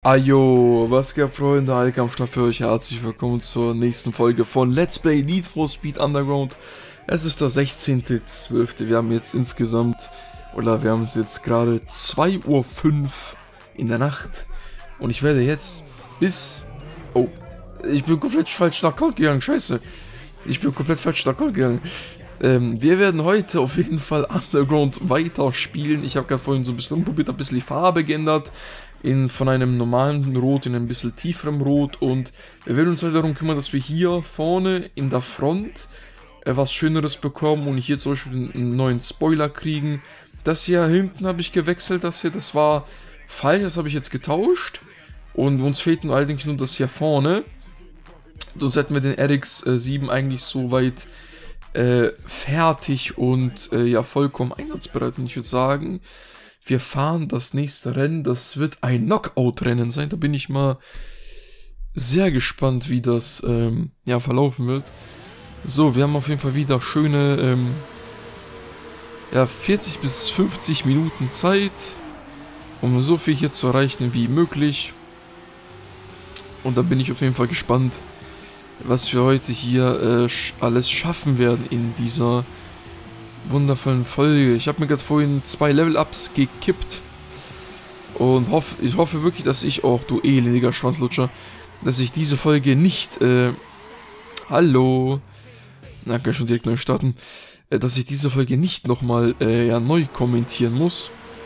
Ajo, was geht, Freunde? Alk am Start für euch. Herzlich willkommen zur nächsten Folge von Let's Play Need for Speed Underground. Es ist der 16.12. Wir haben jetzt insgesamt, wir haben jetzt gerade 2:05 Uhr in der Nacht. Und ich werde jetzt bis... Oh, ich bin komplett falsch nach Code gegangen, scheiße. Ich bin komplett falsch nach Code gegangen. Wir werden heute auf jeden Fall Underground weiterspielen. Ich habe gerade vorhin so ein bisschen rumprobiert, ein bisschen die Farbe geändert. Von einem normalen Rot in ein bisschen tieferem Rot, und wir werden uns halt darum kümmern, dass wir hier vorne in der Front was Schöneres bekommen und hier zum Beispiel einen neuen Spoiler kriegen. Das hier hinten habe ich gewechselt, das war falsch, das habe ich jetzt getauscht, und uns fehlt nur allerdings nur das hier vorne. Sonst hätten wir den RX-7 eigentlich soweit fertig und ja, vollkommen einsatzbereit. Und ich würde sagen, wir fahren das nächste Rennen. Das wird ein Knockout-Rennen sein. Da bin ich mal sehr gespannt, wie das ja, verlaufen wird. So, wir haben auf jeden Fall wieder schöne ja, 40 bis 50 Minuten Zeit, um so viel hier zu erreichen wie möglich. Und da bin ich auf jeden Fall gespannt, was wir heute hier alles schaffen werden in dieser wundervollen Folge. Ich habe mir gerade vorhin 2 Level-Ups gekippt und ich hoffe wirklich, dass ich auch, du elendiger Schwanzlutscher, dass ich diese Folge nicht, hallo, na, kann ich schon direkt neu starten, dass ich diese Folge nicht nochmal, ja, neu kommentieren muss.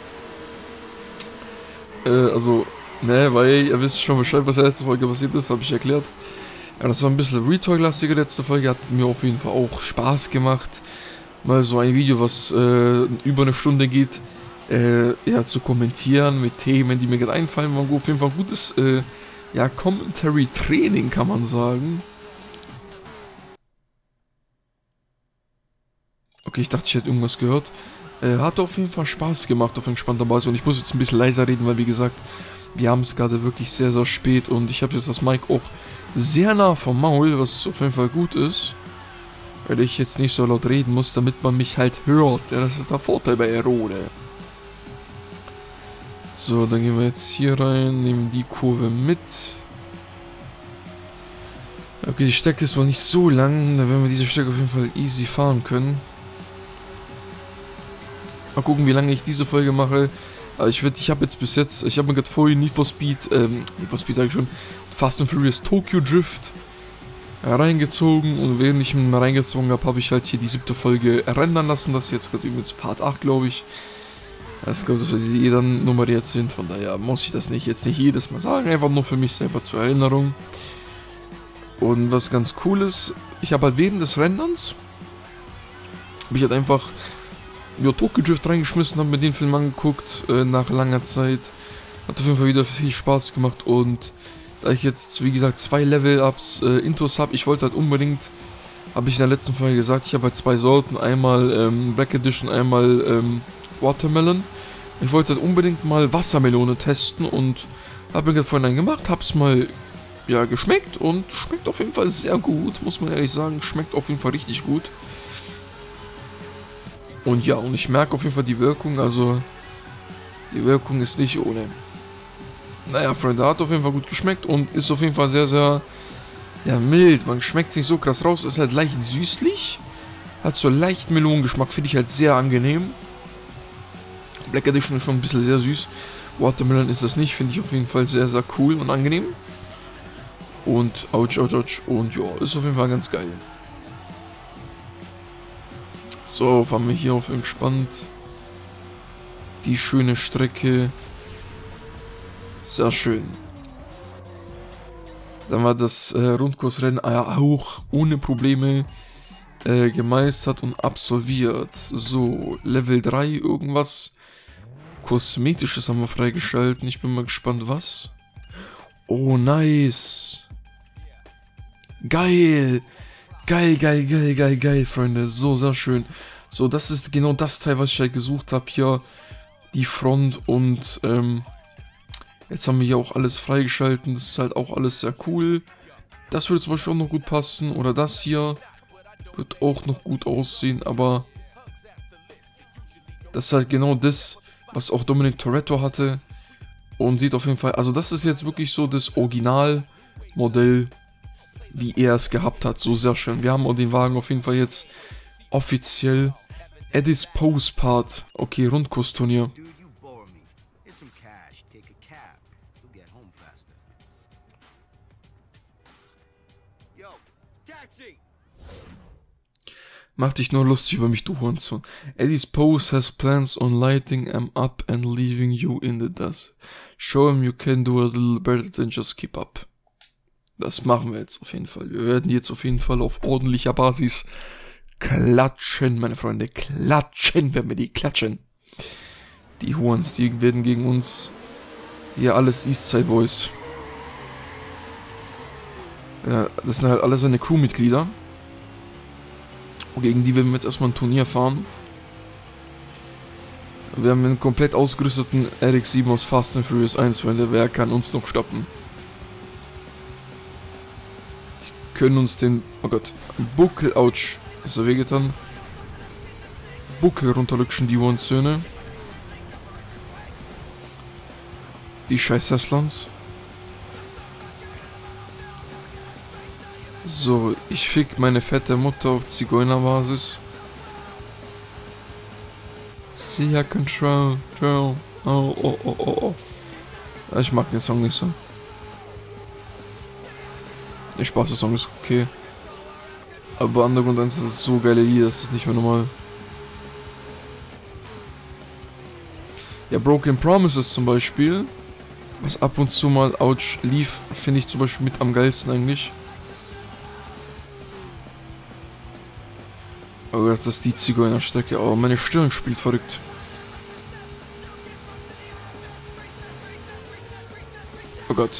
Also, ne, weil ihr wisst schon Bescheid, was in der letzten Folge passiert ist, habe ich erklärt. Ja, das war ein bisschen Retalk-lastige letzte Folge, hat mir auf jeden Fall auch Spaß gemacht, mal so ein Video, was über eine Stunde geht, ja, zu kommentieren mit Themen, die mir gerade einfallen. War auf jeden Fall ein gutes, ja, Commentary-Training, kann man sagen. Okay, ich dachte, ich hätte irgendwas gehört. Hat auf jeden Fall Spaß gemacht auf entspannter Basis, und ich muss jetzt ein bisschen leiser reden, weil, wie gesagt, wir haben es gerade wirklich sehr, sehr spät und ich habe jetzt das Mic auch sehr nah vom Maul, was auf jeden Fall gut ist, weil ich jetzt nicht so laut reden muss, damit man mich halt hört. Ja, das ist der Vorteil bei Erode. So, dann gehen wir jetzt hier rein, nehmen die Kurve mit. Okay, die Strecke ist wohl nicht so lang, da werden wir diese Strecke auf jeden Fall easy fahren können. Mal gucken, wie lange ich diese Folge mache. Aber ich habe jetzt bis jetzt, ich habe mir gerade vorhin Need for Speed sage ich schon, Fast and Furious Tokyo Drift reingezogen, und während ich ihn reingezogen habe, habe ich halt hier die 7. Folge rendern lassen. Das ist jetzt gerade übrigens Part 8, glaube ich. Das glaube ich, dass wir dann nummeriert sind, von daher muss ich das jetzt nicht jedes Mal sagen, einfach nur für mich selber zur Erinnerung. Und was ganz cool ist, ich habe halt während des Renderns, habe ich halt einfach Tokyo Drift reingeschmissen, habe mir den Film angeguckt, nach langer Zeit. Hat auf jeden Fall wieder viel Spaß gemacht, und da ich jetzt, wie gesagt, 2 Level-Ups Intos habe, ich wollte halt unbedingt, habe ich in der letzten Folge gesagt, ich habe halt 2 Sorten, einmal Black Edition, einmal Watermelon. Ich wollte halt unbedingt mal Wassermelone testen und habe mir gerade vorhin einen gemacht, habe es mal, ja, geschmeckt, und schmeckt auf jeden Fall sehr gut, muss man ehrlich sagen, schmeckt auf jeden Fall richtig gut. Und ja, und ich merke auf jeden Fall die Wirkung, also die Wirkung ist nicht ohne. Naja, Freunde, hat auf jeden Fall gut geschmeckt und ist auf jeden Fall sehr, sehr, ja, mild. Man schmeckt es nicht so krass raus, ist halt leicht süßlich, hat so leicht Melonengeschmack, finde ich halt sehr angenehm. Black Edition ist schon ein bisschen sehr süß, Watermelon ist das nicht, finde ich auf jeden Fall sehr, sehr cool und angenehm. Und ouch, ouch, ouch, und ja, ist auf jeden Fall ganz geil. So, fahren wir hier auf entspannt die schöne Strecke. Sehr schön. Dann war das Rundkursrennen auch ohne Probleme gemeistert und absolviert. So, Level 3 irgendwas Kosmetisches haben wir freigeschalten. Ich bin mal gespannt, was. Oh, nice. Geil. Geil, geil, geil, geil, geil, Freunde. So, sehr schön. So, das ist genau das Teil, was ich halt gesucht habe hier. Die Front, und jetzt haben wir hier auch alles freigeschalten. Das ist halt auch alles sehr cool. Das würde zum Beispiel auch noch gut passen. Oder das hier wird auch noch gut aussehen. Aber das ist halt genau das, was auch Dominic Toretto hatte. Und sieht auf jeden Fall, also das ist jetzt wirklich so das Originalmodell, wie er es gehabt hat. So sehr schön. Wir haben den Wagen auf jeden Fall jetzt offiziell. Eddie's Pose Part. Okay, Rundkursturnier. Mach dich nur lustig über mich, du Hurensohn. Eddie's Pose has plans on lighting him up and leaving you in the dust. Show him you can do a little better than just keep up. Das machen wir jetzt auf jeden Fall. Wir werden jetzt auf jeden Fall auf ordentlicher Basis klatschen, meine Freunde. Klatschen, wenn wir die klatschen. Die Hurens, die werden gegen uns hier alles Eastside Boys. Ja, das sind halt alle seine Crewmitglieder. Gegen die werden wir jetzt erstmal ein Turnier fahren. Wir haben einen komplett ausgerüsteten RX-7 aus Fast and Furious 1, Freunde. Wer kann uns noch stoppen? Die können uns den... Oh Gott. Buckel, ouch. Ist er wehgetan? Buckel runterrutschen, die Söhne. Die scheiß Heslans. So, ich fick meine fette Mutter auf Zigeunerbasis. See Control. Oh, oh, oh, oh, oh. Ich mag den Song nicht so. Der Spaß, der Song ist okay. Aber Underground 1 ist so geile Lieder, das ist nicht mehr normal. Ja, Broken Promises zum Beispiel, was ab und zu mal ouch lief, finde ich zum Beispiel mit am geilsten eigentlich. Oh, das ist die Zigeunerstrecke. Oh, meine Stirn spielt verrückt. Oh Gott.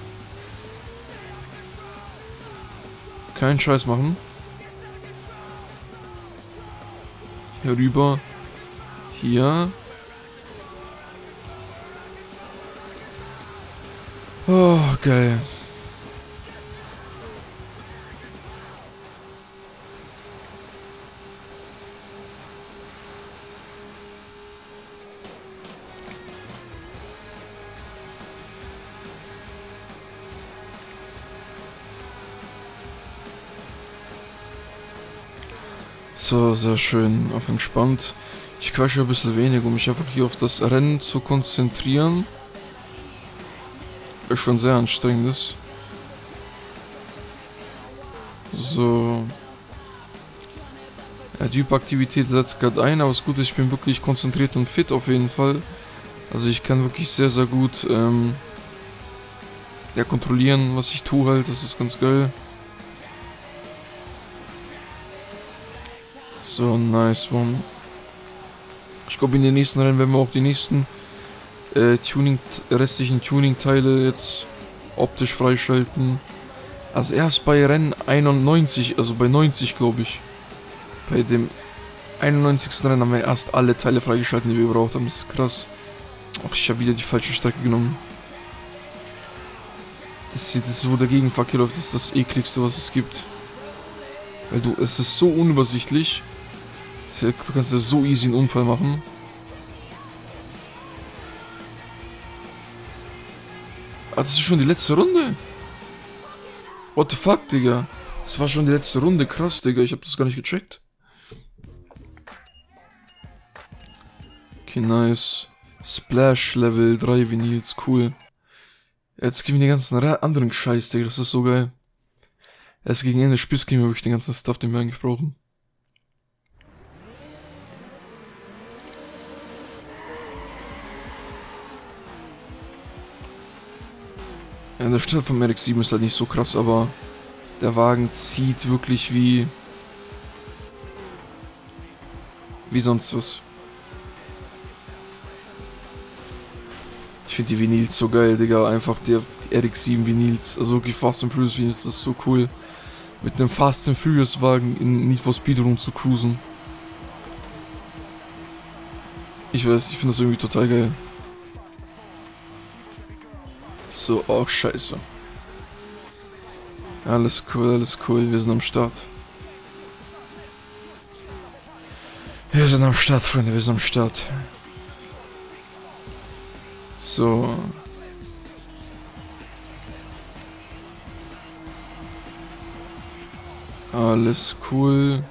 Keinen Scheiß machen. Hier rüber. Hier. Oh, geil. So, sehr schön, auf entspannt. Ich quatsche ein bisschen wenig, um mich einfach hier auf das Rennen zu konzentrieren. Das schon sehr anstrengend ist. So. Ja, die Hyperaktivität setzt gerade ein, aber es ist gut, ich bin wirklich konzentriert und fit auf jeden Fall. Also ich kann wirklich sehr, sehr gut ja, kontrollieren, was ich tue halt, das ist ganz geil. So, nice one. Ich glaube, in den nächsten Rennen werden wir auch die nächsten restlichen Tuning-Teile jetzt optisch freischalten. Also erst bei Rennen 91, also bei 90 glaube ich. Bei dem 91. Rennen haben wir erst alle Teile freigeschalten, die wir gebraucht haben. Das ist krass. Ach, ich habe wieder die falsche Strecke genommen. Das ist, wo der Gegenverkehr läuft, das ist das ekligste, was es gibt. Weil es ist so unübersichtlich. Du kannst ja so easy einen Unfall machen. Ah, das ist schon die letzte Runde. What the fuck, Digga? Das war schon die letzte Runde. Krass, Digga. Ich hab das gar nicht gecheckt. Okay, nice. Splash Level 3 Vinyls. Cool. Jetzt geben wir den ganzen anderen Scheiß, Digga. Das ist so geil. Erst gegen Ende des Spiels kriegen wir wirklich den ganzen Stuff, den wir eigentlich brauchen. Ja, der Start vom RX-7 ist halt nicht so krass, aber der Wagen zieht wirklich wie sonst was. Ich finde die Vinyls so geil, Digga. Einfach die RX-7 Vinyls, also wirklich Fast and Furious Vinyls, das ist so cool. Mit einem Fast and Furious Wagen in Need for Speed rum zu cruisen. Ich weiß, ich finde das irgendwie total geil. So, oh scheiße. Alles cool, wir sind am Start. Wir sind am Start, Freunde, wir sind am Start. So, So. Alles cool.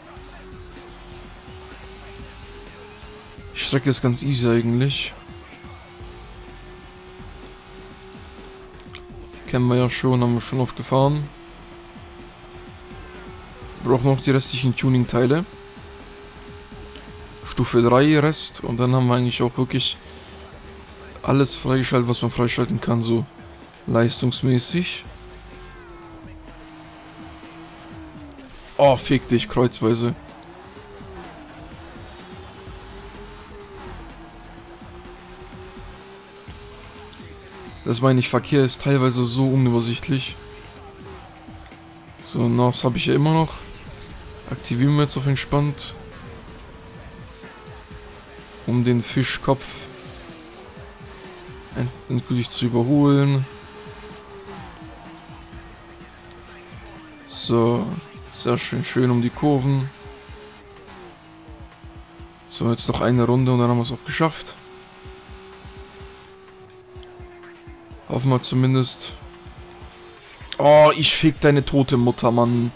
Die Strecke ist ganz easy eigentlich. Kennen wir ja schon, haben wir schon oft gefahren. Brauchen noch die restlichen Tuning-Teile. Stufe 3 Rest und dann haben wir eigentlich auch wirklich alles freigeschaltet, was man freischalten kann, so leistungsmäßig. Oh, fick dich, kreuzweise. Das meine ich, Verkehr ist teilweise so unübersichtlich. So, NOS habe ich ja immer noch. Aktivieren wir jetzt auf entspannt. Um den Fischkopf endgültig zu überholen. So, sehr schön um die Kurven. So, jetzt noch eine Runde und dann haben wir es auch geschafft. Hoffen wir zumindest. Oh, ich fick deine tote Mutter, Mann.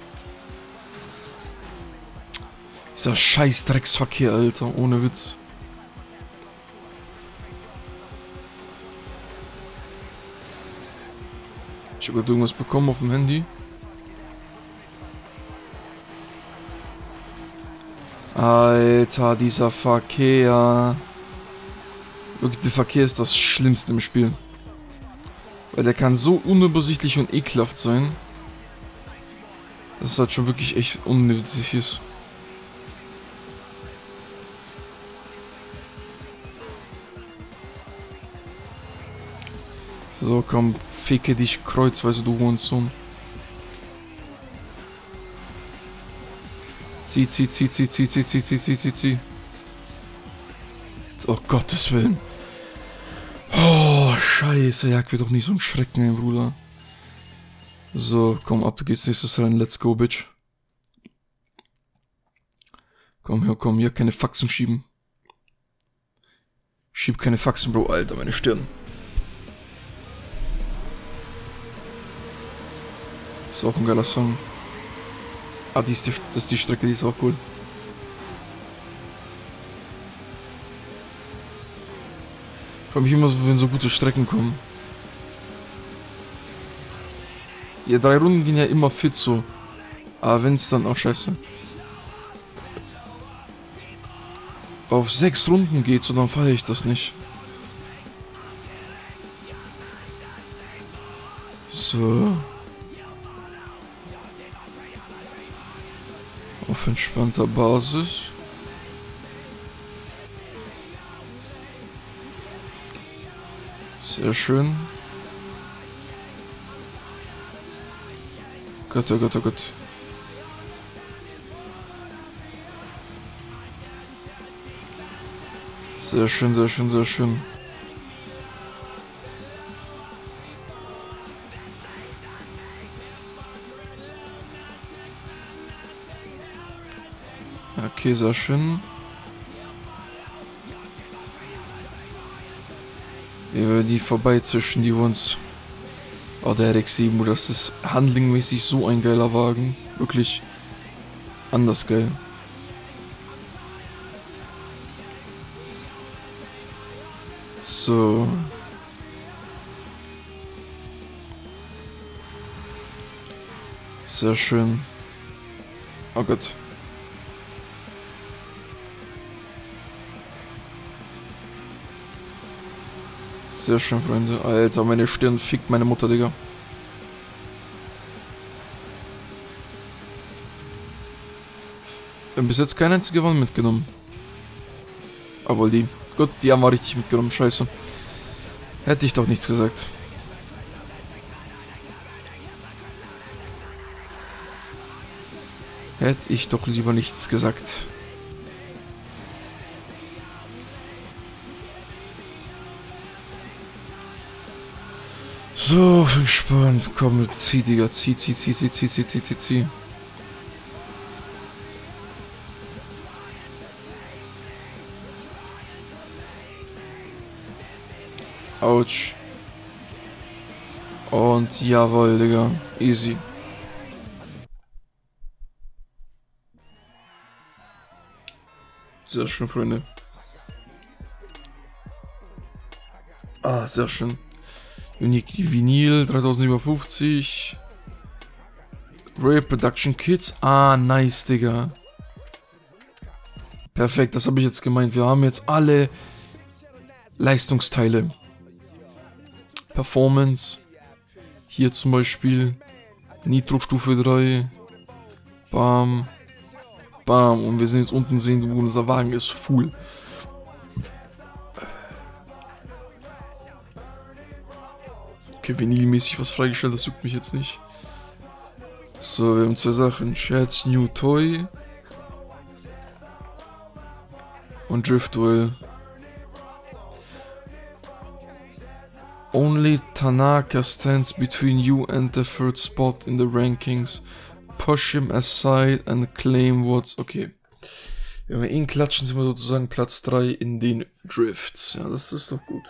Dieser scheiß Drecksverkehr, Alter. Ohne Witz. Ich habe gerade irgendwas bekommen auf dem Handy. Alter, dieser Verkehr. Wirklich, der Verkehr ist das Schlimmste im Spiel. Weil der kann so unübersichtlich und ekelhaft sein. Dass es halt schon wirklich echt unnötig ist. So, komm, ficke dich kreuzweise, du Hurensohn. Zieh. Oh, Gottes Willen. Oh, scheiße, jag mir doch nicht so einen Schrecken, ey, Bruder. So, komm, ab geht's nächstes rein. Let's go, bitch. Komm, hier keine Faxen schieben. Schieb keine Faxen, Bro, Alter, meine Stirn. Ist auch ein geiler Song. Ah, das ist die Strecke, die ist auch cool. Ich frage mich immer, wenn so gute Strecken kommen. Ja, 3 Runden gehen ja immer fit so. Aber wenn es dann auch scheiße. Auf 6 Runden geht so, dann feiere ich das nicht. So. Auf entspannter Basis. Sehr schön. Gott, oh Gott, oh Gott. Sehr schön. Okay, sehr schön. Über die vorbeizischen, die uns... Oh, der RX-7, das ist handlingmäßig so ein geiler Wagen. Wirklich anders geil. So. Sehr schön. Oh Gott. Sehr schön, Freunde. Alter, meine Stirn fickt meine Mutter, Digga. Wir haben bis jetzt keine einzige Wand mitgenommen. Aber die. Gut, die haben wir richtig mitgenommen. Scheiße. Hätte ich doch nichts gesagt. Hätte ich doch lieber nichts gesagt. So, entspannt. Komm, zieh, Digga. Zieh. Autsch. Und jawohl, Digga. Easy. Sehr schön, Freunde. Ah, sehr schön. Unique Vinyl 3750. Rare Production Kits. Ah, nice, Digga. Perfekt, das habe ich jetzt gemeint. Wir haben jetzt alle Leistungsteile. Performance. Hier zum Beispiel. Nitro Stufe 3. Bam. Bam. Und wir sehen jetzt unten sehen, wo unser Wagen ist full. Okay, vinylmäßig was freigestellt, das juckt mich jetzt nicht. So, wir haben zwei Sachen. Chad's New Toy. Und Drift Duel. Only Tanaka stands between you and the third spot in the rankings. Push him aside and claim what's... Okay. Wenn wir ihn klatschen, sind wir sozusagen Platz 3 in den Drifts. Ja, das ist doch gut.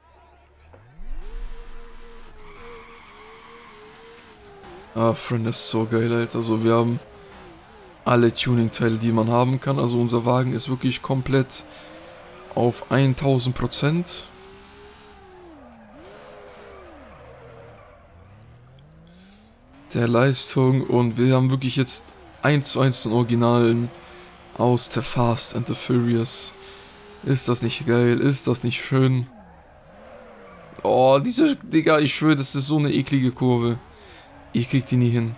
Ah, Freunde, das ist so geil, Alter. Also wir haben alle Tuning-Teile, die man haben kann. Also unser Wagen ist wirklich komplett auf 1000%. Der Leistung und wir haben wirklich jetzt 1:1 den Originalen aus der Fast and the Furious. Ist das nicht geil? Ist das nicht schön? Oh, diese, Digga, ich schwöre, das ist so eine eklige Kurve. Ich krieg die nie hin.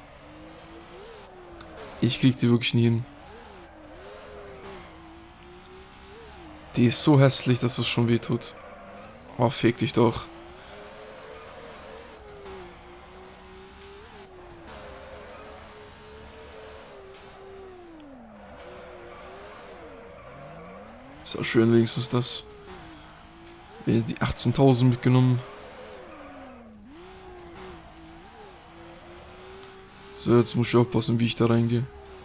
Ich krieg die wirklich nie hin. Die ist so hässlich, dass es schon wehtut. Oh, fick dich doch. Ist auch schön wenigstens das. Wir die 18.000 mitgenommen. So, jetzt muss ich aufpassen, wie ich da reingehe.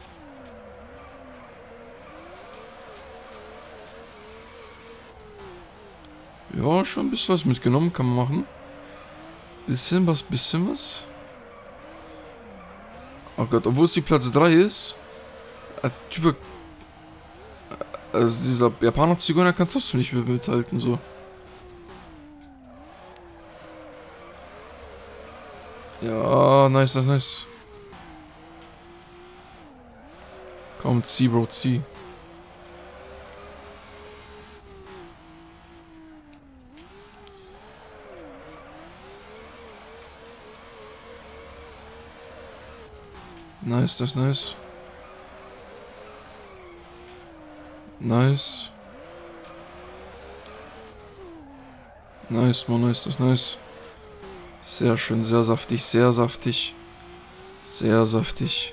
Ja, schon ein bisschen was mitgenommen, kann man machen. Bisschen was. Oh Gott, obwohl es die Platz 3 ist. Typ. Also dieser Japaner-Zigeuner kann trotzdem nicht mehr mithalten, so. Ja, nice. Komm, zieh, Bro, zieh. Nice. Nice, man, nice. Sehr schön, sehr saftig. Sehr saftig.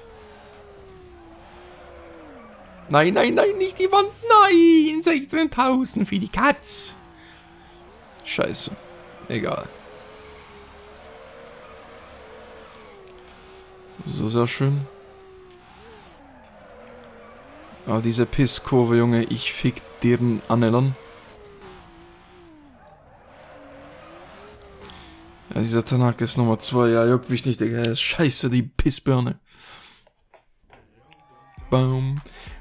Nein, nicht die Wand. Nein, 16.000 für die Katz. Scheiße. Egal. So, sehr schön. Ah, diese Pisskurve, Junge. Ich fick deren Anelern. Ja, dieser Tanaka ist Nummer 2. Ja, juckt mich nicht, Digga. Er ist scheiße, die Pissbirne. Bam.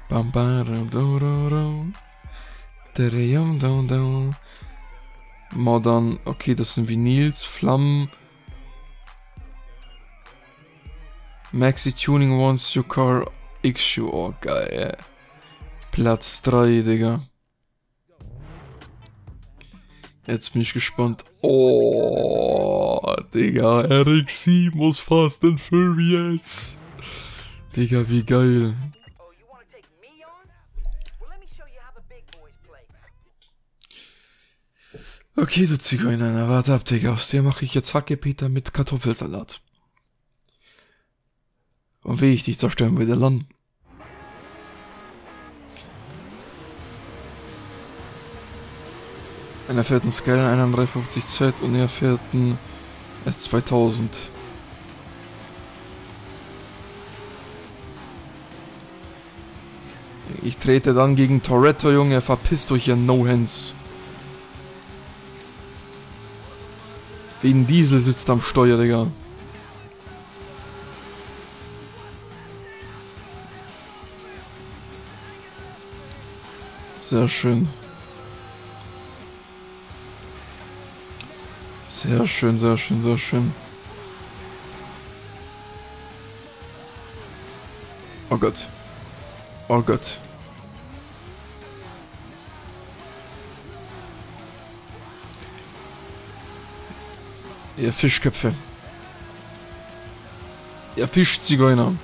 Modern. Okay, das sind Vinyls. Flammen. Maxi Tuning wants your car issue. Oh, geil. Platz 3, Digga. Jetzt bin ich gespannt. Oh, Digga. RX-7 aus Fast and Furious. Digga, wie geil. Okay, du Zigeuner, warte ab, Digga. Aus der mache ich jetzt Hackepeter mit Kartoffelsalat. Und wie ich dich zerstören will, der Land. Einer fährt einen Skyline 350Z und er fährt einen S2000. Ich trete dann gegen Toretto, Junge. Verpisst euch, ihr No-Hands. Vin Diesel sitzt am Steuer, Digga. Sehr schön. Sehr schön, sehr schön, sehr schön. Oh Gott. Oh Gott. Ihr Fischköpfe. Ihr Fischzigeuner.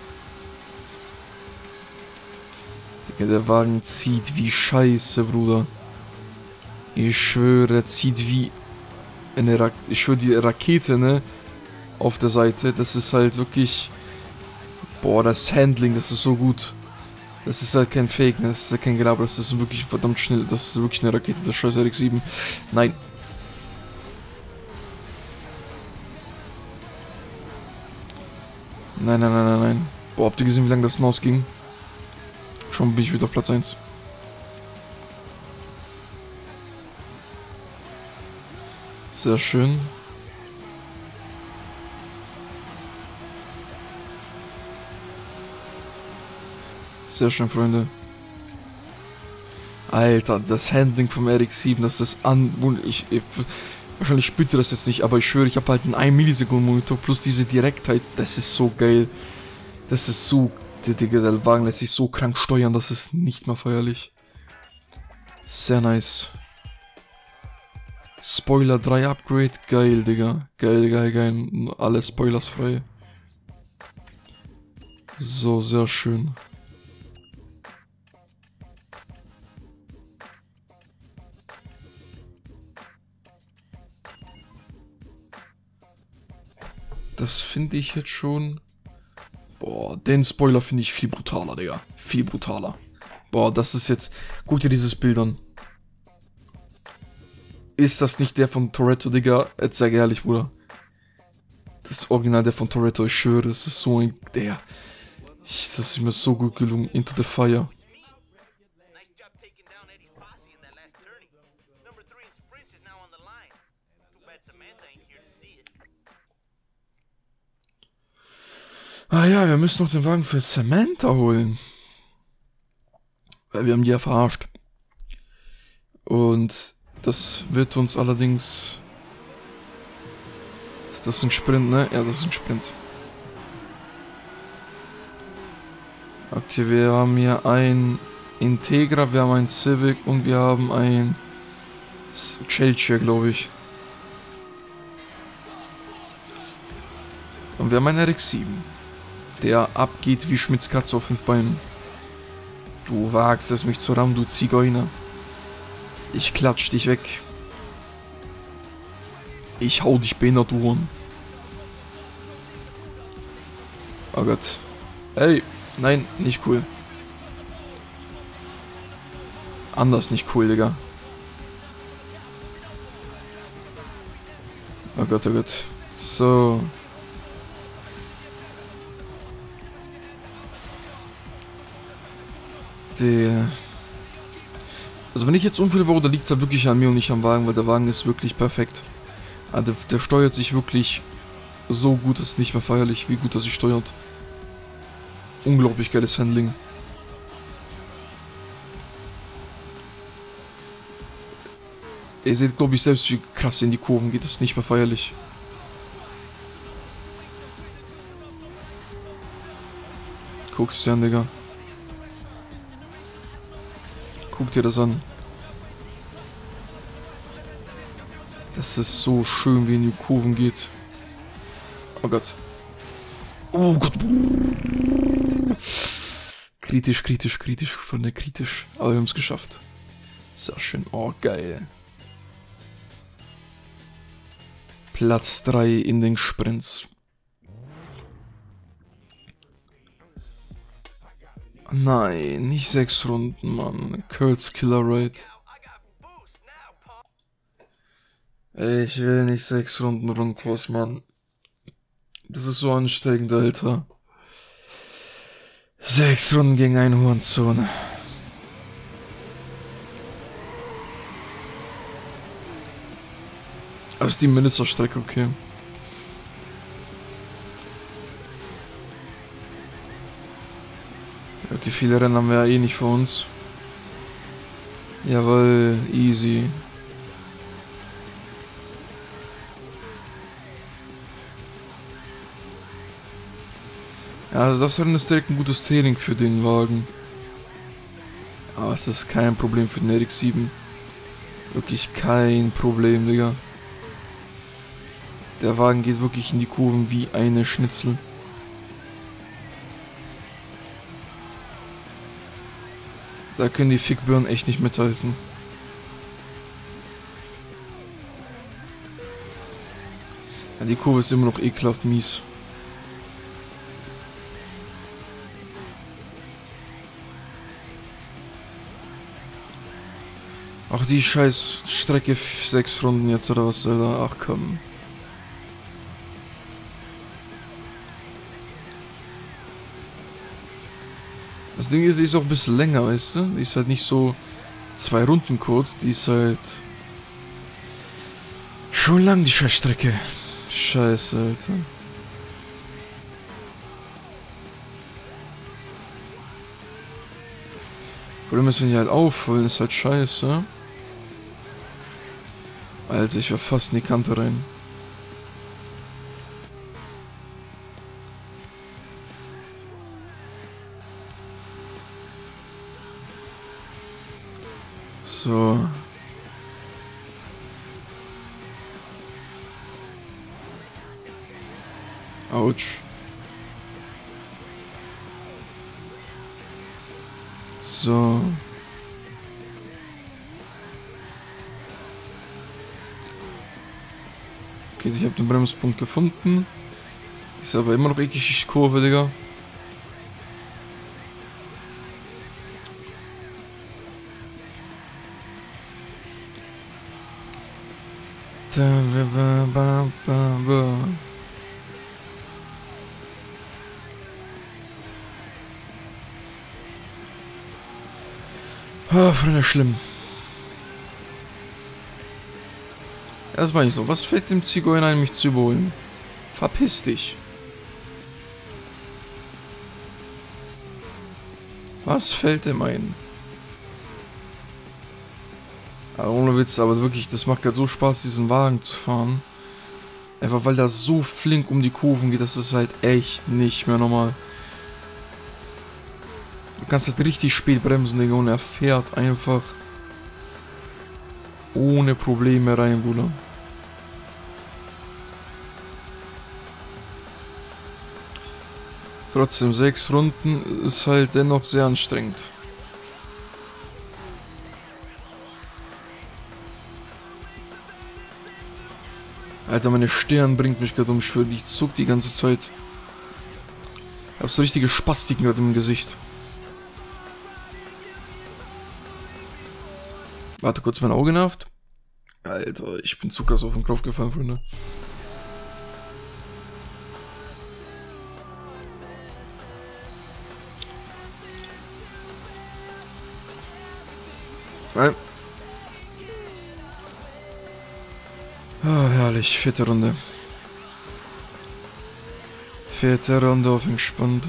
Digga, der Wagen zieht wie Scheiße, Bruder. Ich schwöre, er zieht wie eine ich schwöre, die Rakete, ne? Auf der Seite, das ist halt wirklich... Boah, das Handling, das ist so gut. Das ist halt kein Fake, ne? Das ist halt kein Gelaber, das ist wirklich verdammt schnell. Das ist wirklich eine Rakete, das scheiß RX-7. Nein. Nein, nein, nein, nein, nein. Boah, habt ihr gesehen, wie lange das hinausging? Schon bin ich wieder auf Platz 1. Sehr schön. Sehr schön, Freunde. Alter, das Handling vom RX-7, das ist wahrscheinlich spürt ihr das jetzt nicht, aber ich schwöre, ich habe halt einen 1 Millisekunden Monitor plus diese Direktheit. Das ist so geil. Das ist so... Der Wagen lässt sich so krank steuern, das ist nicht mal feierlich. Sehr nice. Spoiler 3 Upgrade, geil, Digga. Geil, geil, geil. Alle Spoilers frei. So, sehr schön. Das finde ich jetzt schon... Boah, den Spoiler finde ich viel brutaler, Digga. Viel brutaler. Boah, das ist jetzt... Guck dir dieses Bild an. Ist das nicht der von Toretto, Digga? Jetzt sag ehrlich, Bruder. Das ist original der von Toretto, ich schwöre. Das ist so ein... Das ist mir so gut gelungen. Into the Fire. Ah ja, wir müssen noch den Wagen für Samantha holen. Weil wir haben die ja verarscht. Und das wird uns allerdings... Ist das ein Sprint, ne? Ja, das ist ein Sprint. Okay, wir haben hier ein Integra, wir haben ein Civic und wir haben ein Celtier, glaube ich. Und wir haben einen RX-7. Der abgeht wie Schmitz Katze auf 5 Beinen. Du wagst es, mich zu rammen, du Zigeuner. Ich klatsch dich weg. Ich hau dich behindert, du Huren. Oh Gott. Ey, nein, nicht cool. Anders nicht cool, Digga. Oh Gott, oh Gott. So. Also wenn ich jetzt Unfälle baue, dann liegt es ja wirklich an mir und nicht am Wagen, weil der Wagen ist wirklich perfekt. Also der steuert sich wirklich so gut, ist nicht mehr feierlich, wie gut er sich steuert. Unglaublich geiles Handling. Ihr seht, glaube ich, selbst, wie krass in die Kurven geht, ist nicht mehr feierlich. Guck's dir an, Digga. Guck dir das an. Das ist so schön, wie in die Kurven geht. Oh Gott. Oh Gott. Kritisch, kritisch, kritisch, Freunde, kritisch. Aber wir haben es geschafft. Sehr schön. Oh, geil. Platz 3 in den Sprints. Nein, nicht 6 Runden, Mann. Kurt's Killer Rate. Ich will nicht 6 Runden Rundkurs, Mann. Das ist so ansteigend, Alter. 6 Runden gegen einen Hurensohn. Also die Ministerstrecke, okay. Okay, viele Rennen haben wir ja eh nicht vor uns. Jawohl, easy. Ja, also das Rennen ist direkt ein gutes Training für den Wagen. Aber es ist kein Problem für den RX-7. Wirklich kein Problem, Digga. Der Wagen geht wirklich in die Kurven wie eine Schnitzel. Da können die Fickbirnen echt nicht mithalten. Ja, die Kurve ist immer noch ekelhaft mies. Ach, die scheiß Strecke 6 Runden jetzt oder was, Alter? Ach komm. Das Ding ist, die ist auch ein bisschen länger, weißt du? Die ist halt nicht so 2 Runden kurz, die ist halt schon lang, die Scheißstrecke. Scheiße, Alter. Problem ist, wenn die halt auffüllen, ist halt scheiße. Alter, ich war fast in die Kante rein. So. Autsch. So. Okay, ich habe den Bremspunkt gefunden. Ist aber immer noch eklig Kurve, Digga. Ah, Freunde, schlimm. Das war nicht so. Was fällt dem Zigeuner ein, mich zu überholen? Verpiss dich. Was fällt dem ein? Aber ohne Witz, aber wirklich, das macht halt so Spaß, diesen Wagen zu fahren. Einfach weil das so flink um die Kurven geht, das ist halt echt nicht mehr normal. Du kannst halt richtig spät bremsen, Digga, und er fährt einfach ohne Probleme rein, Bruder. Trotzdem, 6 Runden ist halt dennoch sehr anstrengend. Alter, meine Stirn bringt mich gerade um, ich schwöre, ich zuck die ganze Zeit. Ich hab so richtige Spastiken gerade im Gesicht. Warte kurz, mein Auge nervt. Alter, ich bin zu krass auf den Kopf gefallen, Freunde. Nein. Ah, herrlich, 4. Runde. 4. Runde auf entspannt.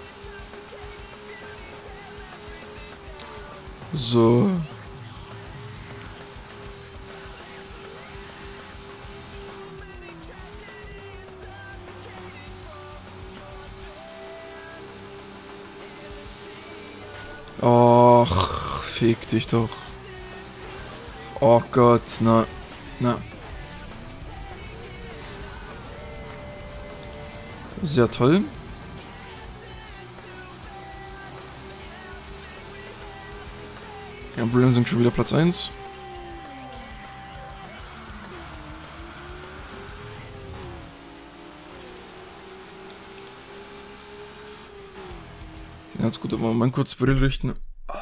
So. Och, fick dich doch. Oh Gott, na. Sehr toll. Ja, Brilliant sind schon wieder Platz 1. Den hat's gut, aber mal kurz Brill richten.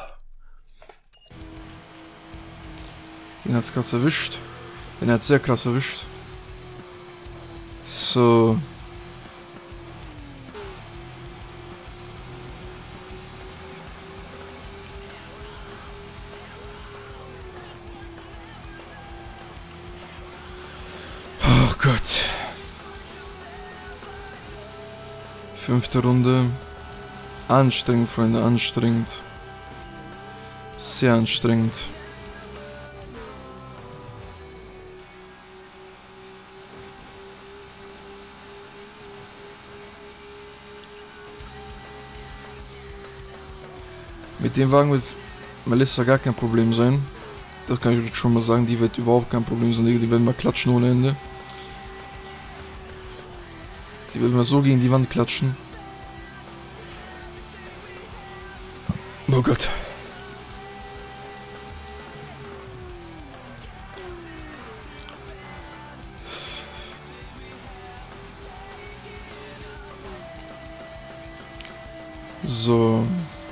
Den hat's krass erwischt. Den hat's sehr krass erwischt. So. 5. Runde. Anstrengend, Freunde, anstrengend. Sehr anstrengend. Mit dem Wagen wird Melissa gar kein Problem sein. Das kann ich jetzt schon mal sagen, die wird überhaupt kein Problem sein, die werden mal klatschen ohne Ende. Die werden mal so gegen die Wand klatschen. Oh Gott. So.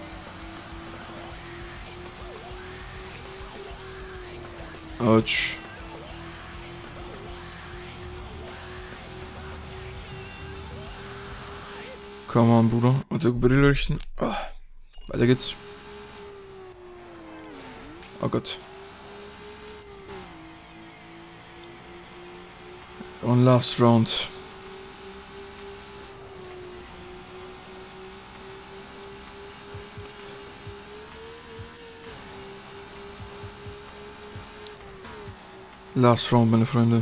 Autsch. Komm on, Bruder. Warte, Brillchen. Oh. Weiter geht's. Oh Gott. Und last round. Last round, meine Freunde.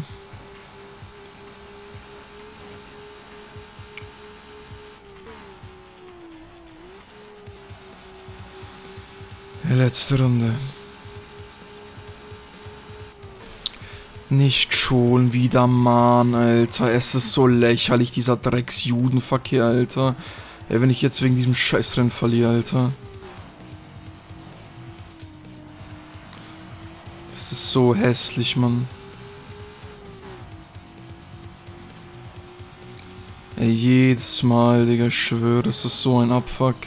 Letzte Runde. Nicht schon wieder, Mann, Alter. Es ist so lächerlich, dieser Drecks-Judenverkehr, Alter. Ey, wenn ich jetzt wegen diesem Scheißrennen verliere, Alter. Das ist so hässlich, Mann. Ey, jedes Mal, Digga, ich schwöre, das ist so ein Abfuck.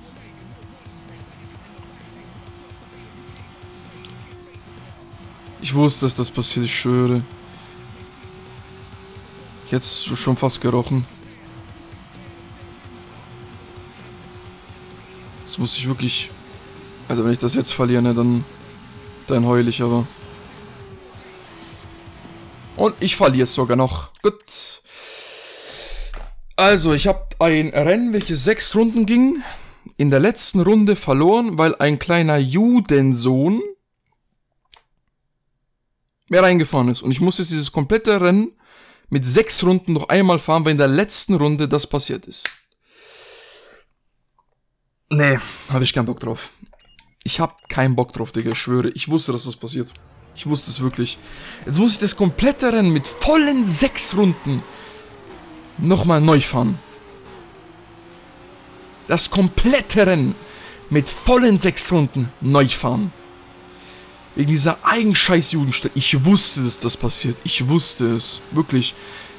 Ich wusste, dass das passiert, ich schwöre. Jetzt schon fast gerochen. Das muss ich wirklich... Also wenn ich das jetzt verliere, ne, dann heul ich aber. Und ich verliere es sogar noch. Gut. Also, ich habe ein Rennen, welches 6 Runden ging, in der letzten Runde verloren, weil ein kleiner Judensohn mehr reingefahren ist. Und ich muss jetzt dieses komplette Rennen mit 6 Runden noch einmal fahren, weil in der letzten Runde das passiert ist. Nee, habe ich keinen Bock drauf. Ich habe keinen Bock drauf, Digga, ich schwöre. Ich wusste, dass das passiert. Ich wusste es wirklich. Jetzt muss ich das komplette Rennen mit vollen 6 Runden nochmal neu fahren. Das komplette Rennen mit vollen 6 Runden neu fahren. Wegen dieser eigenscheiß Judenstadt. Ich wusste, dass das passiert. Ich wusste es. Wirklich.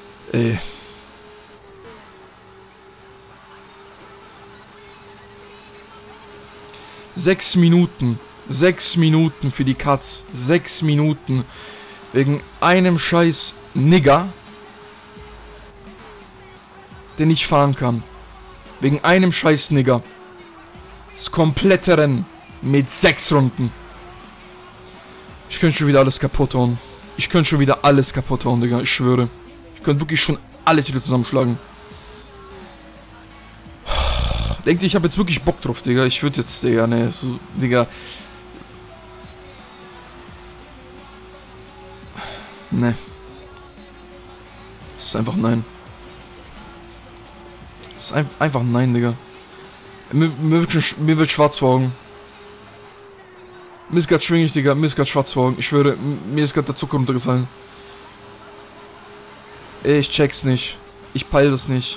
6 Minuten. 6 Minuten für die Katz. 6 Minuten. Wegen einem scheiß Nigger, den ich fahren kann. Wegen einem scheiß Nigger. Das komplette Rennen mit 6 Runden. Ich könnte schon wieder alles kaputt hauen. Ich könnte schon wieder alles kaputt hauen, Digga. Ich schwöre. Ich könnte wirklich schon alles wieder zusammenschlagen. Denkt ihr, ich habe jetzt wirklich Bock drauf, Digga? Ich würde jetzt, Digga, ne, so, Digga. Ne. Das ist einfach nein. Das ist einfach nein, Digga. Mir wird schwarz vor Augen. Mir ist grad schwingig, Digga. Mir ist grad schwarz vor Augen. Ich schwöre, mir ist grad der Zucker runtergefallen. Ich check's nicht. Ich peil das nicht.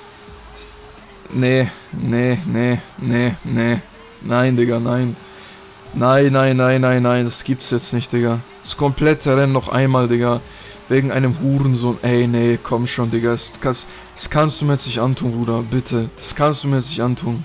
Nee. Nein, Digga, nein. Nein. Das gibt's jetzt nicht, Digga. Das komplette Rennen noch einmal, Digga. Wegen einem Hurensohn. Ey, nee, komm schon, Digga. Das kannst du mir jetzt nicht antun, Bruder. Bitte. Das kannst du mir jetzt nicht antun.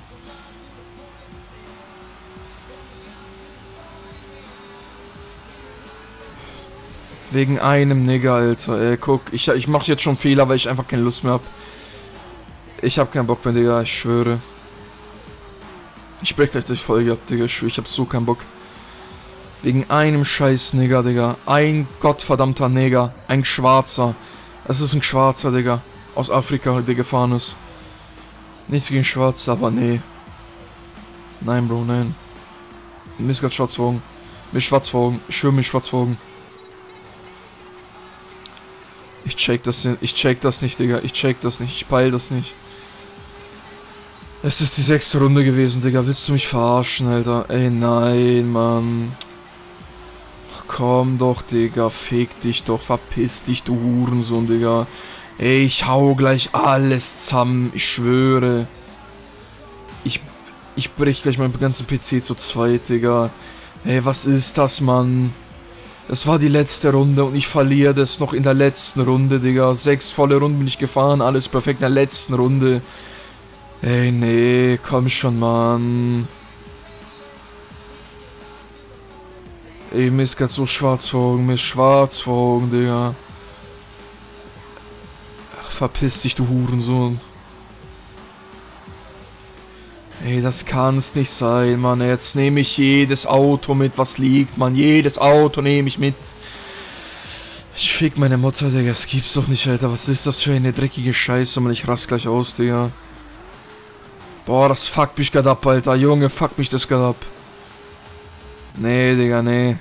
Wegen einem Nigger, Alter. Ey, guck. Ich mach jetzt schon Fehler, weil ich einfach keine Lust mehr hab. Ich hab keinen Bock mehr, Digga. Ich schwöre. Ich brech gleich die Folge ab, Digga. Ich schwöre, ich hab so keinen Bock. Wegen einem scheiß Nigger, Digga. Ein gottverdammter Neger. Ein Schwarzer. Es ist ein Schwarzer, Digga. Aus Afrika, der gefahren ist. Nichts gegen Schwarz, aber nee. Nein, Bro, nein. Mir ist grad schwarz vor Augen. Mir ist schwarz vor Augen. Ich schwöre, mir ist schwarz vor Augen. Ich check das nicht, Digga. Ich check das nicht. Ich peil das nicht. Es ist die 6. Runde gewesen, Digga. Willst du mich verarschen, Alter? Ey, nein, Mann. Komm doch, Digga. Fick dich doch. Verpiss dich, du Hurensohn, Digga. Ey, ich hau gleich alles zusammen. Ich schwöre. Ich brech gleich meinen ganzen PC zu zweit, Digga. Ey, was ist das, Mann? Das war die letzte Runde und ich verliere das noch in der letzten Runde, Digga. 6 volle Runden bin ich gefahren, alles perfekt in der letzten Runde. Ey, nee, komm schon, Mann. Ey, mir ist grad so schwarz vor Augen, mir ist schwarz vor Augen, Digga. Ach, verpiss dich, du Hurensohn. Ey, das kann's nicht sein, Mann. Jetzt nehme ich jedes Auto mit, was liegt, Mann. Jedes Auto nehme ich mit. Ich fick meine Mutter, Digga. Das gibt's doch nicht, Alter. Was ist das für eine dreckige Scheiße, Mann. Ich raste gleich aus, Digga. Boah, das fuckt mich grad ab, Alter. Junge, fuck mich das grad ab. Nee, Digga, nee.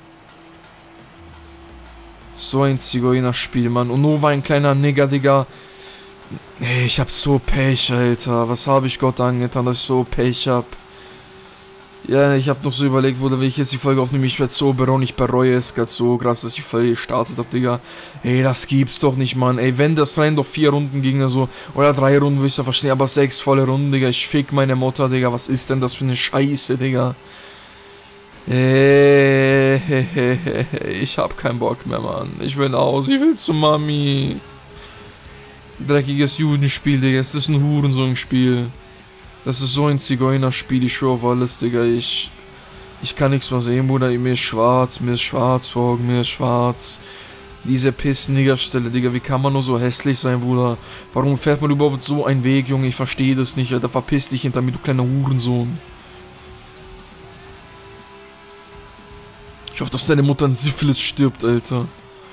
So ein Zigeunerspiel, Mann. Und nur war ein kleiner Nigger, Digga. Nee, ich hab so Pech, Alter. Was habe ich Gott angetan, dass ich so Pech hab? Ja, ich hab noch so überlegt, Bruder, wenn ich jetzt die Folge aufnehme, ich werde so bereuen, ich bereue es gerade so krass, dass ich die Folge gestartet hab, Digga. Ey, das gibt's doch nicht, Mann. Ey, wenn das rein doch 4 Runden ging, so, oder 3 Runden, würde ich ja verstehen, aber 6 volle Runden, Digga. Ich fick meine Mutter, Digga. Was ist denn das für eine Scheiße, Digga? Ich hab keinen Bock mehr, Mann. Ich will nach Hause, ich will zu Mami. Dreckiges Judenspiel, Digga. Es ist ein Hurensohn-Spiel. Das ist so ein Zigeunerspiel, ich schwör auf alles, Digga. Ich kann nichts mehr sehen, Bruder. Mir ist schwarz vor Augen, mir ist schwarz. Diese Piss-Nigger-Stelle, Digga. Wie kann man nur so hässlich sein, Bruder? Warum fährt man überhaupt so einen Weg, Junge? Ich verstehe das nicht, Alter. Verpiss dich hinter mir, du kleiner Hurensohn. Ich hoffe, dass deine Mutter an Syphilis stirbt, Alter.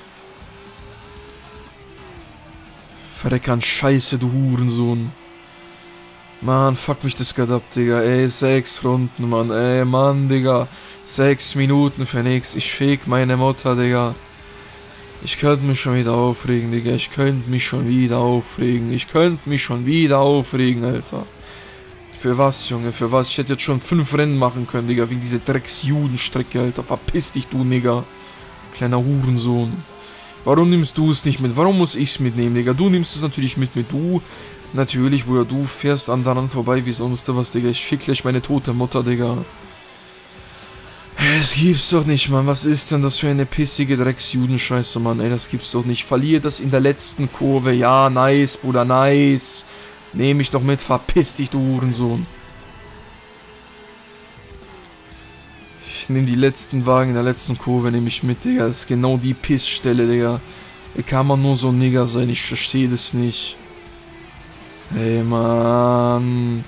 Verreck an Scheiße, du Hurensohn. Mann, fuck mich das gerade ab, Digga. Ey, 6 Runden, Mann. Ey, Mann, Digga. 6 Minuten für nix. Ich fick meine Mutter, Digga. Ich könnte mich schon wieder aufregen, Digga. Ich könnte mich schon wieder aufregen, Alter. Für was, Junge? Für was? Ich hätte jetzt schon 5 Rennen machen können, Digga. Wegen dieser Drecks-Judenstrecke, Alter. Verpiss dich, du, Nigger. Kleiner Hurensohn. Warum nimmst du es nicht mit? Warum muss ich es mitnehmen, Digga? Du nimmst es natürlich mit. Du, natürlich, Bruder, du fährst an daran vorbei wie sonst was, Digga. Ich fick gleich meine tote Mutter, Digga. Es gibt's doch nicht, Mann. Was ist denn das für eine pissige Drecks-Judenscheiße, Mann? Ey, das gibt's doch nicht. Verliere das in der letzten Kurve. Ja, nice, Bruder, nice. Nehm ich noch mit. Verpiss dich, du Hurensohn. Ich nehme die letzten Wagen in der letzten Kurve, nehme ich mit, Digga. Das ist genau die Pissstelle, Digga. Wie kann man nur so ein Nigger sein? Ich verstehe das nicht. Ey, Mann.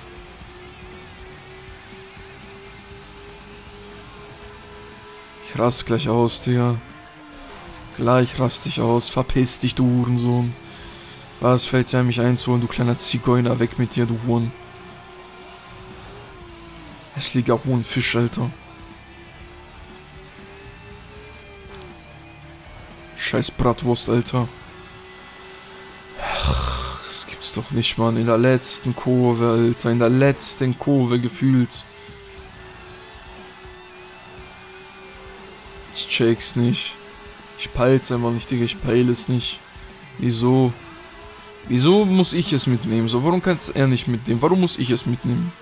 Ich raste gleich aus, Digga. Gleich raste ich aus. Verpiss dich, du Hurensohn. Was fällt dir an, mich einzuholen, du kleiner Zigeuner? Weg mit dir, du Huren. Es liegt auch ein Fisch, Alter. Scheiß Bratwurst, Alter. Ach, das gibt's doch nicht, Mann. In der letzten Kurve, Alter. In der letzten Kurve gefühlt. Ich check's nicht. Ich peil's einfach nicht, Digga. Ich peil es nicht. Wieso? Wieso muss ich es mitnehmen? So, warum kann er nicht mitnehmen? Warum muss ich es mitnehmen?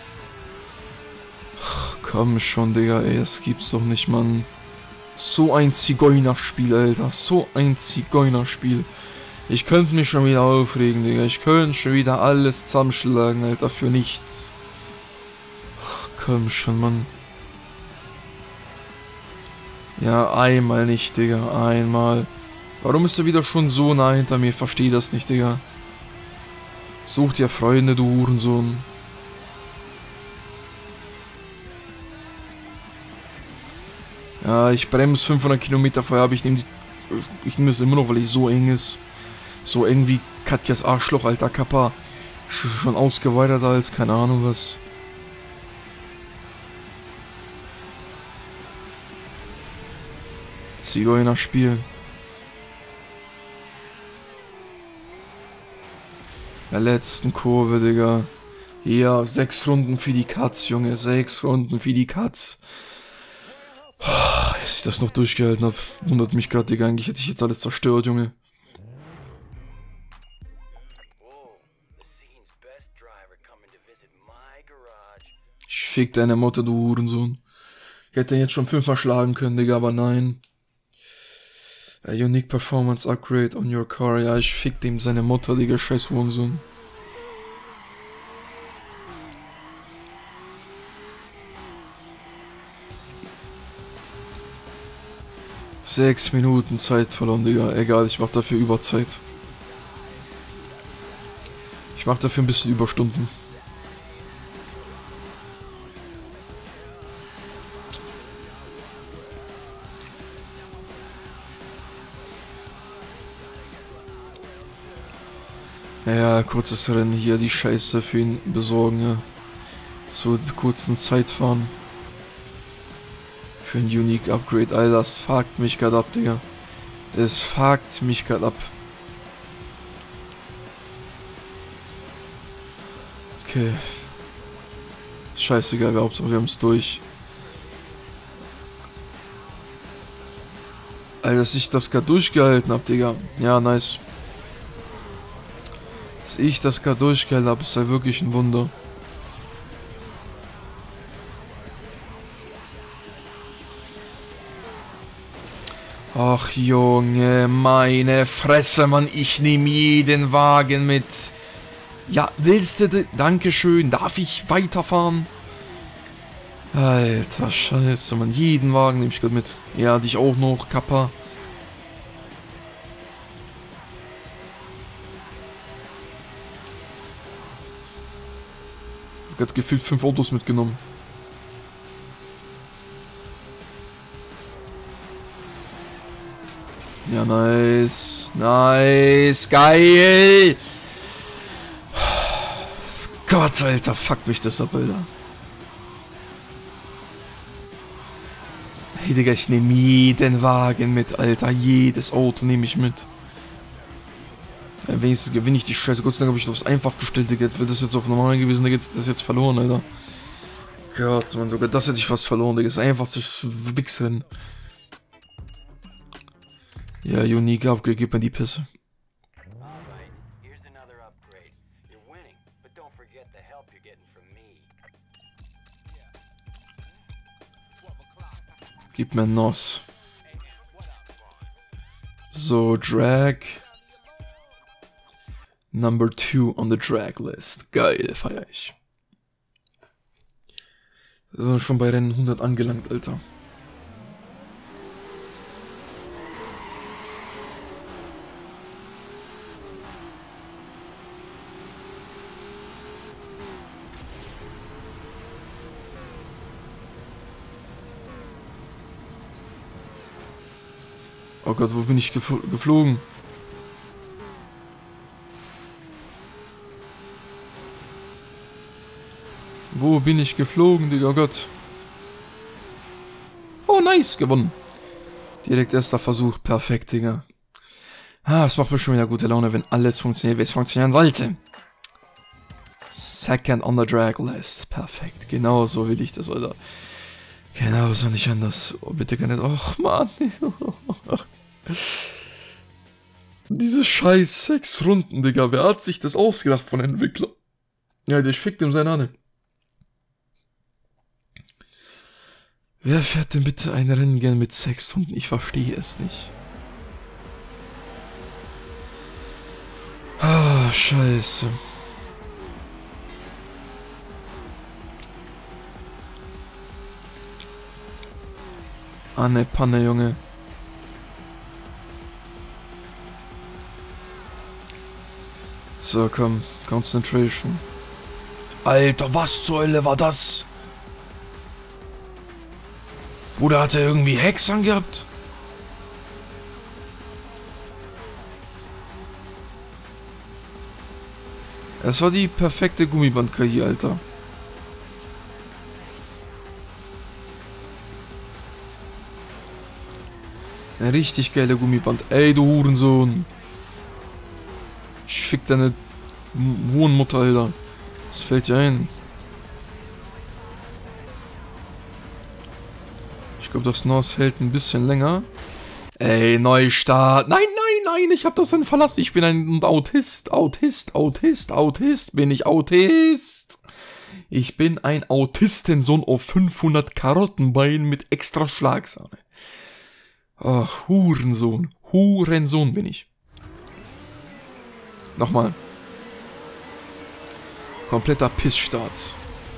Ach, komm schon, Digga, ey. Das gibt's doch nicht, Mann. So ein Zigeunerspiel, Alter. So ein Zigeunerspiel. Ich könnte mich schon wieder aufregen, Digga. Ich könnte schon wieder alles zusammenschlagen, Alter. Für nichts. Ach, komm schon, Mann. Ja, einmal nicht, Digga. Einmal. Warum ist er wieder schon so nah hinter mir? Verstehe das nicht, Digga. Such dir Freunde, du Hurensohn. Ja, ich bremse 500 Kilometer vorher, aber ich nehme es immer noch, weil es so eng ist. So eng wie Katjas Arschloch, alter Kappa. Schon ausgeweitert als, keine Ahnung was. Zigeuner Spiel. Der letzten Kurve, Digga. Ja, 6 Runden für die Katz, Junge. 6 Runden für die Katz. Dass ich das noch durchgehalten habe, wundert mich gerade, Digga. Eigentlich hätte ich jetzt alles zerstört, Junge. Ich fick deine Mutter, du Hurensohn. Ich hätte ihn jetzt schon 5-mal schlagen können, Digga, aber nein. A unique performance upgrade on your car. Ja, ich fick dem seine Mutter, Digga, scheiß Hurensohn. Sechs Minuten Zeit verloren, Digga. Egal, ich mach dafür Überzeit. Ich mach dafür ein bisschen Überstunden. Ja, kurzes Rennen hier, die Scheiße für ihn besorgen, ja. Zur kurzen Zeit fahren. Für ein Unique Upgrade, Alter, das fuckt mich grad ab, Digga. Das fuckt mich grad ab. Okay. Scheißegal, Hauptsache wir haben's durch. Alter, dass ich das gerade durchgehalten hab, Digga. Ja, nice. Dass ich das gerade durchgehalten habe, ist ja wirklich ein Wunder. Ach Junge, meine Fresse, Mann, ich nehme jeden Wagen mit. Ja, willst du... Dankeschön, darf ich weiterfahren? Alter, scheiße, Mann, jeden Wagen nehme ich gerade mit. Ja, dich auch noch, Kappa. Ich hab gefühlt 5 Autos mitgenommen. Ja, nice. Nice. Geil. Gott, Alter. Fuck mich das ab, Alter. Hey, Digga, ich nehme jeden Wagen mit, Alter. Jedes Auto nehme ich mit. Ja, wenigstens gewinne ich die Scheiße. Gott sei Dank habe ich aufs einfach gestellt, Digga. Wäre das jetzt auf normal gewesen, Digga, das ist jetzt verloren, Alter. Gott, man, sogar das hätte ich fast verloren, Digga. Das ist einfach so Wichsen. Ja, Unique Upgrade, gib mir die Pisse. Gib mir Nos. So, Drag. Number 2 on the Drag List. Geil, feier ich. So, schon bei Rennen 100 angelangt, Alter. Oh Gott, wo bin ich geflogen? Wo bin ich geflogen, Digga? Oh Gott. Oh, nice, gewonnen. Direkt erster Versuch, perfekt, Digga. Ah, es macht mir schon wieder gute Laune, wenn alles funktioniert, wie es funktionieren sollte. Second on the Drag List, perfekt. Genau so will ich das, Alter. Genau so, nicht anders. Oh, bitte gar nicht. Och, Mann. Diese scheiß 6 Runden, Digga. Wer hat sich das ausgedacht von Entwickler? Ja, der fickt ihm seine Anne. Wer fährt denn bitte ein Rennen gern mit 6 Runden? Ich verstehe es nicht. Ah, scheiße. Anne Panne, Junge. So, komm. Concentration. Alter, was zur Hölle war das? Bruder, hat er irgendwie Hacks angehabt? Das war die perfekte Gummiband-KI, Alter. Eine richtig geile Gummiband. Ey, du Hurensohn. Ich fick deine Hohenmutter, Alter. Das fällt dir ein. Ich glaube, das NOS hält ein bisschen länger. Ey, Neustart. Nein, nein, nein, ich habe das dann verlassen. Ich bin ein Autist, bin ich Autist. Ich bin ein Autistensohn auf 500 Karottenbeinen mit extra Schlagsahne. Ach, Hurensohn. Hurensohn bin ich. Nochmal. Kompletter Pissstart.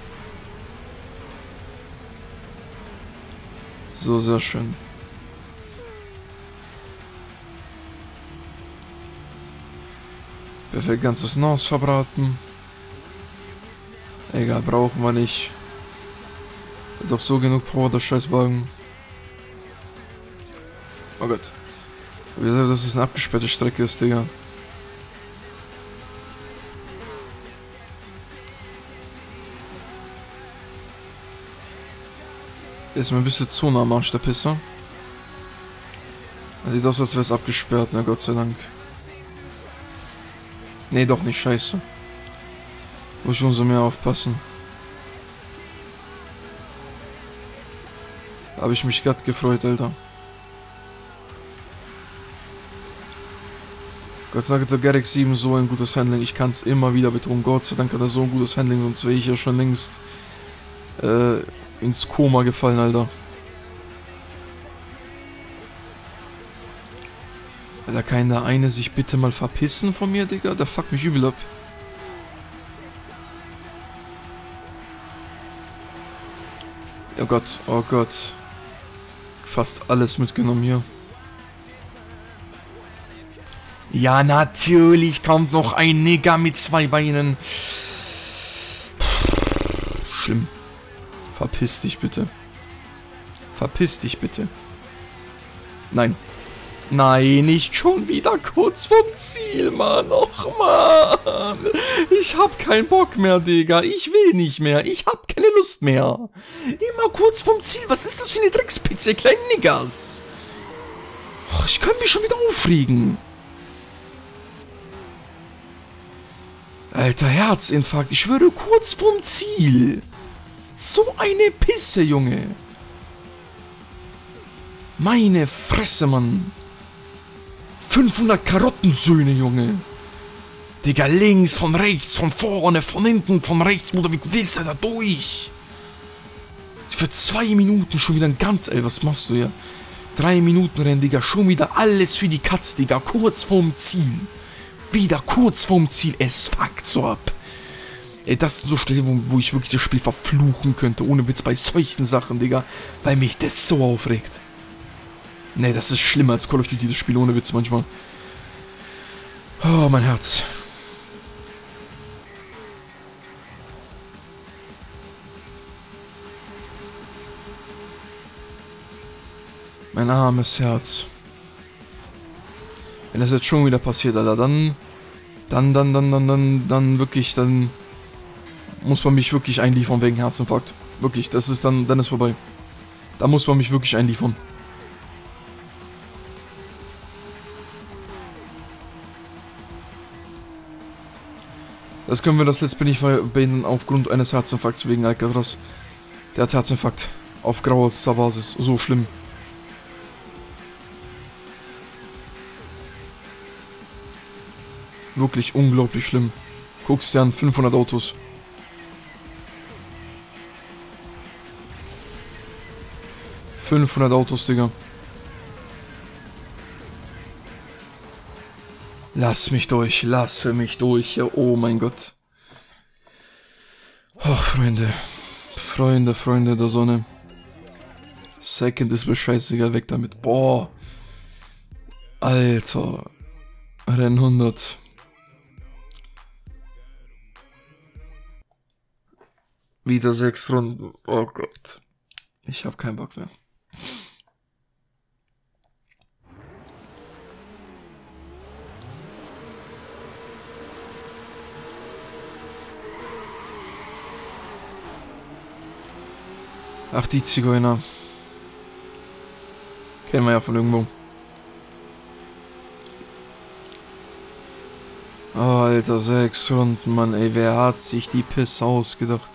So, sehr schön. Perfekt, ganzes NOS verbraten. Egal, brauchen wir nicht. Hat doch so genug Power, der Scheißwagen. Oh Gott. Wie gesagt, dass es eine abgesperrte Strecke ist, Digga. Der ist mir ein bisschen zu nah am Arsch, der Pisser. Er sieht aus, als wäre es abgesperrt, na Gott sei Dank. Nee, doch nicht, scheiße. Muss ich umso mehr aufpassen. Da habe ich mich gerade gefreut, Alter. Gott sei Dank hat der Garrick 7 so ein gutes Handling. Ich kann es immer wieder betonen. Gott sei Dank hat er so ein gutes Handling, sonst wäre ich ja schon längst ins Koma gefallen, Alter. Alter, kann der eine sich bitte mal verpissen von mir, Digga? Der fuckt mich übel ab. Oh Gott, oh Gott. Fast alles mitgenommen hier. Ja, natürlich kommt noch ein Nigger mit 2 Beinen. Schlimm. Verpiss dich bitte. Verpiss dich bitte. Nein. Nein, nicht schon wieder kurz vom Ziel, Mann. Och, Mann. Ich hab keinen Bock mehr, Digga. Ich will nicht mehr. Ich hab keine Lust mehr. Immer kurz vom Ziel. Was ist das für eine Dreckspizza, ihr kleinen Niggers? Och, ich kann mich schon wieder aufregen. Alter, Herzinfarkt. Ich schwöre, kurz vom Ziel. So eine Pisse, Junge. Meine Fresse, Mann. 500 Karottensöhne, Junge. Digga, links, von rechts, von vorne, von hinten, von rechts, Bruder, wie willst du da durch? Für 2 Minuten schon wieder ein ganz, ey, was machst du hier? 3 Minuten Rennen, Digga, schon wieder alles für die Katz, Digga, kurz vorm Ziel. Wieder kurz vorm Ziel, es fuckt so ab. Ey, das sind so Stellen, wo ich wirklich das Spiel verfluchen könnte, ohne Witz, bei solchen Sachen, Digga, weil mich das so aufregt. Nee, das ist schlimmer als Call of Duty, das Spiel, ohne Witz manchmal. Oh, mein Herz. Mein armes Herz. Wenn das jetzt schon wieder passiert, Alter, dann wirklich, dann muss man mich wirklich einliefern wegen Herzinfarkt. Wirklich, das ist dann ist vorbei. Da muss man mich wirklich einliefern. Das können wir das Let's Play nicht beenden aufgrund eines Herzinfarkts wegen Alcatraz. Der hat Herzinfarkt. Auf grauer Basis. So schlimm. Wirklich unglaublich schlimm. Guck's dir an, 500 Autos. Autos, Digga. Lass mich durch, lasse mich durch. Ja, oh mein Gott. Oh, Freunde. Freunde der Sonne. Second ist mir scheißegal, weg damit. Boah. Alter. Rennen 100. Wieder 6 Runden. Oh Gott. Ich hab keinen Bock mehr. Ach, die Zigeuner. Kennen wir ja von irgendwo. Oh, Alter, 6 Runden, Mann, ey, wer hat sich die Pisse ausgedacht?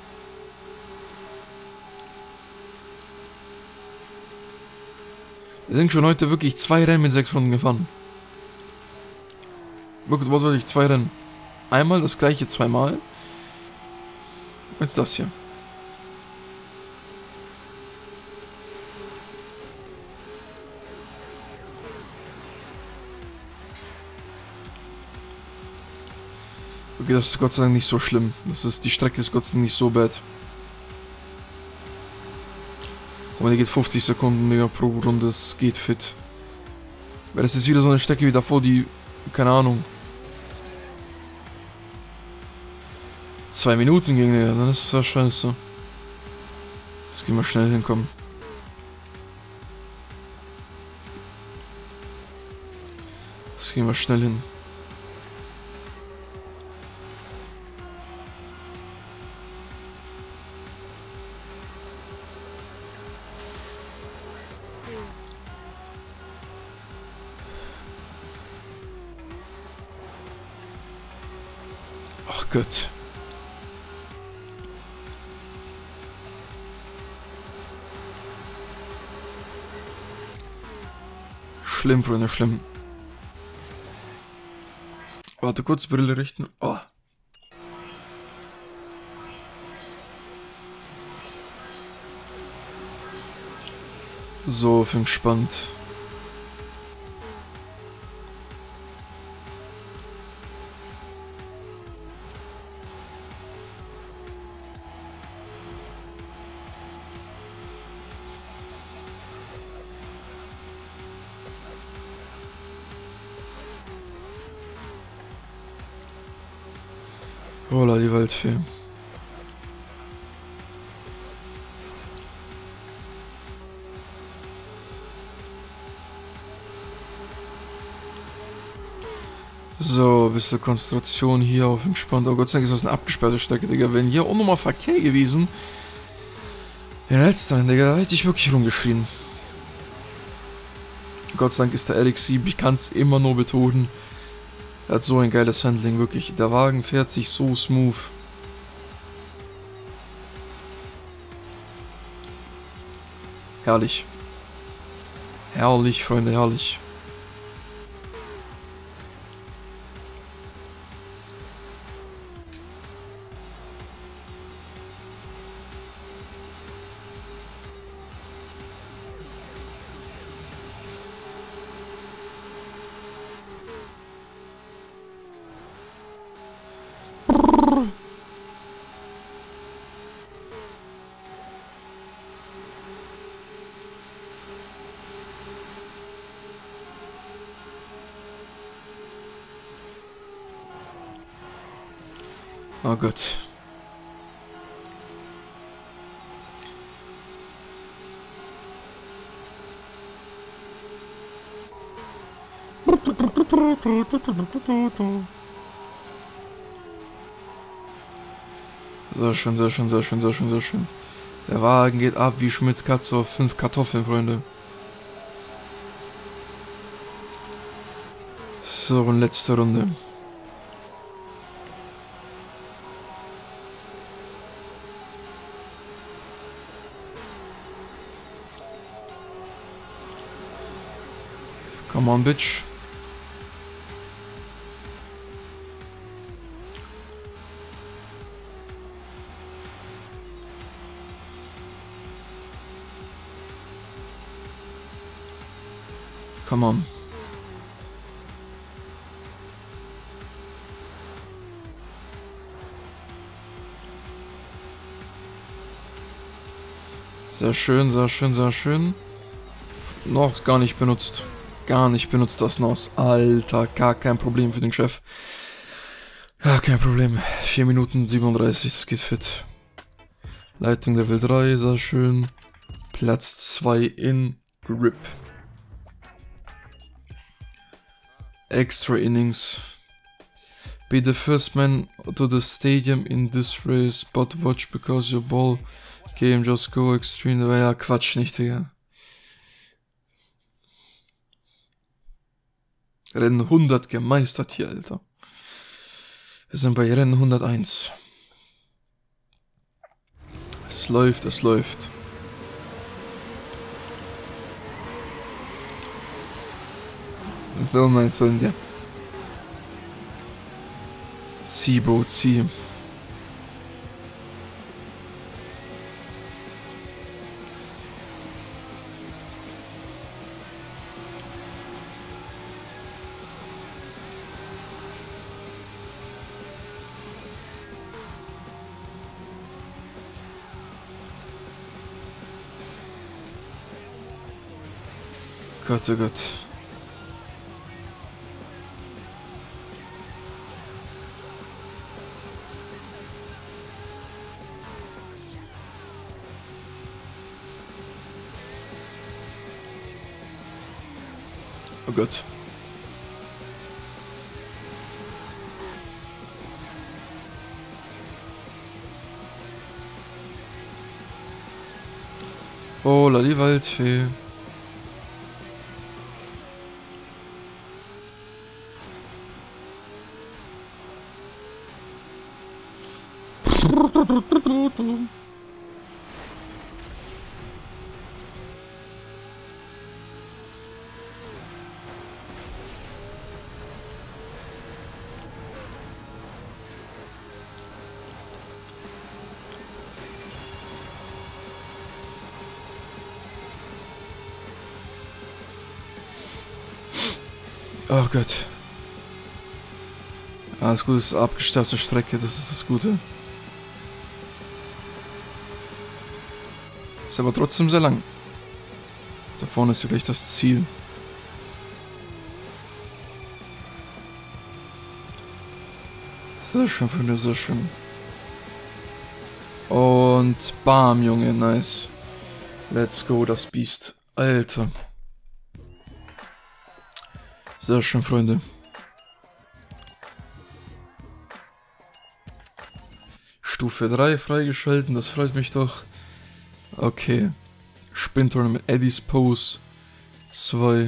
Wir sind schon heute wirklich 2 Rennen mit 6 Runden gefahren. Wirklich, wortwörtlich 2 Rennen. Einmal das gleiche zweimal. Jetzt das hier. Okay, das ist Gott sei Dank nicht so schlimm. Die Strecke ist Gott sei Dank nicht so bad. Aber die geht 50 Sekunden mega pro Runde, das geht fit. Weil das ist wieder so eine Strecke wie davor, die, keine Ahnung, 2 Minuten ging, ja, dann ist das scheiße. Das gehen wir schnell hinkommen. Das gehen wir schnell hin. Ach Gott. Schlimm, Freunde, schlimm. Warte, kurz Brille richten. Oh. So, fängt spannend. Holla, die Waldfee. So, bisschen Konzentration hier auf entspannt. Oh Gott sei Dank ist das eine abgesperrte Strecke, Digga. Wenn hier auch nochmal Verkehr gewesen. Ja, letztendlich, Digga, da hätte ich wirklich rumgeschrien. Gott sei Dank ist der RX-7, ich kann es immer nur betonen. Er hat so ein geiles Handling, wirklich. Der Wagen fährt sich so smooth. Herrlich. Herrlich, Freunde, herrlich. Oh Gott. Sehr schön, sehr schön, sehr schön, sehr schön, sehr schön. Der Wagen geht ab wie Schmitz Katze auf 5 Kartoffeln, Freunde. So, und letzte Runde. Come on, bitch. Come on. Sehr schön, sehr schön, sehr schön. Noch gar nicht benutzt. Gar nicht benutzt das NOS. Alter, gar kein Problem für den Chef. Gar kein Problem. 4 Minuten 37, das geht fit. Leitung Level 3, sehr schön. Platz 2 in Grip. Extra Innings. Be the first man to the stadium in this race, but watch because your ball Game Just Go Extreme. Ja, Quatsch nicht, Digga. Rennen 100 gemeistert hier, Alter. Wir sind bei Rennen 101. Es läuft, es läuft. So, mein Freund, ja. Zieh, Bro, zieh. Gott, oh Gott. Oh Gott. Oh, la die Waldfee. Oh Gott. Alles gut, ist abgestaffte Strecke, das ist das Gute. Ist aber trotzdem sehr lang. Da vorne ist ja gleich das Ziel. Sehr schön, Freunde, sehr schön. Und bam, Junge, nice. Let's go, das Biest. Alter. Sehr schön, Freunde. Stufe 3 freigeschalten, das freut mich doch. Okay. Spin-Tournament Eddie's Pose 2.